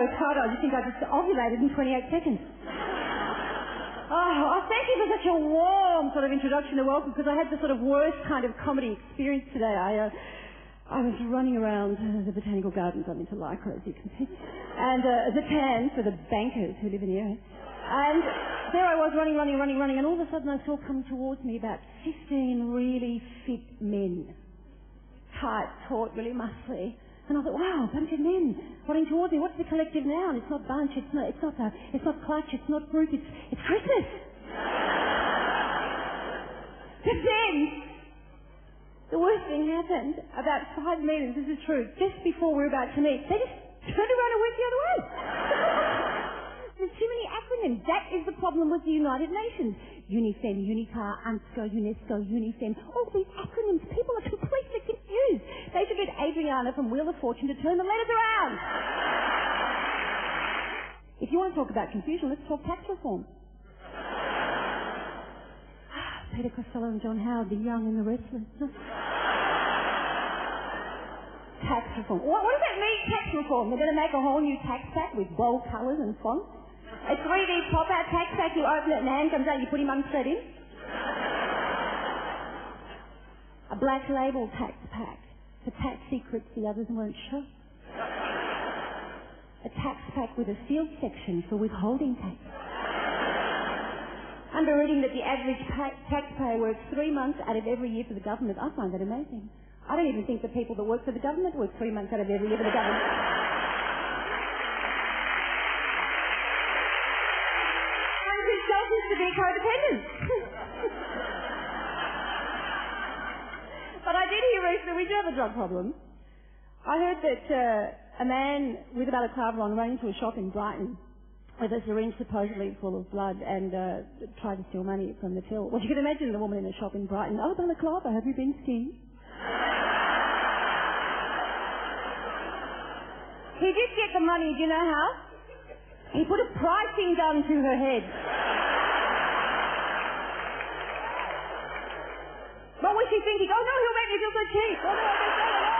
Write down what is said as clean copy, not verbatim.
excited. I just think I just ovulated in 28 seconds. Oh, thank you for such a warm sort of introduction to welcome, because I had the sort of worst kind of comedy experience today. I was running around the botanical gardens. I'm into lycra, as you can see. And the tan for the bankers who live in the area. And there I was running, and all of a sudden I saw coming towards me about 15 really fit men. Tight, taut, really muscly. And I thought, wow, a bunch of men running towards me. What's the collective noun? It's not bunch, it's not clutch, it's not group, it's Christmas. But then, the worst thing happened. About 5 metres, this is true, just before we were about to meet, they just turned around and went the other way. There's too many acronyms. That is the problem with the United Nations. UNIFEM, UNITAR, UNSCO, UNESCO, UNIFEM. All these acronyms, people are completely confused. They should get Adriana from Wheel of Fortune to turn the letters around. If you want to talk about confusion, let's talk tax reform. Peter Costello and John Howard, the young and the restless. Tax reform. What does that mean, tax reform? They're going to make a whole new tax pack with bold colours and fonts? A 3D pop-out tax pack, you open it and Anne comes out, you put him unset in. A black label tax pack for tax secrets the others won't show. A tax pack with a field section for withholding tax. I'm reading that the average taxpayer works 3 months out of every year for the government. I find that amazing. I don't even think the people that work for the government work 3 months out of every year for the government. To be codependent. But I did hear recently, we do have a drug problem. I heard that a man with a balaclava on ran into a shop in Brighton with a syringe supposedly full of blood and tried to steal money from the till. Well, you can imagine the woman in a shop in Brighton, oh, balaclava, have you been skiing? He did get the money, do you know how? He put a pricing gun to her head. What was she thinking? Oh, no, he'll make me feel so cheap. Oh, no,